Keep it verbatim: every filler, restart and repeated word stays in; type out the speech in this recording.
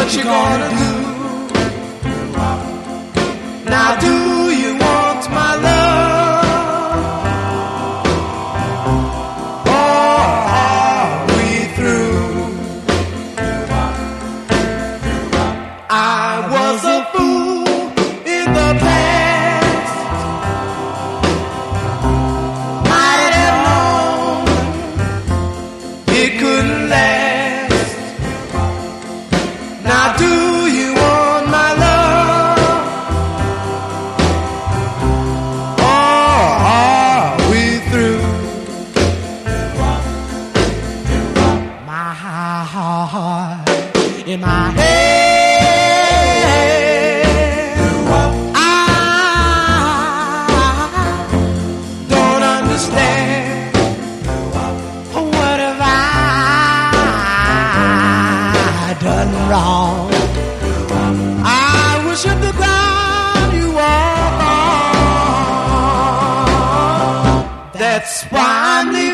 what you gonna do? Now do you want my love? Or are we through? I was a fool in the past. Might have known it couldn't last. Now do you want my love? Or are we through? My heart in my head, I don't understand. What have I done wrong? I worship the ground you walk on. That's why I'm leaving.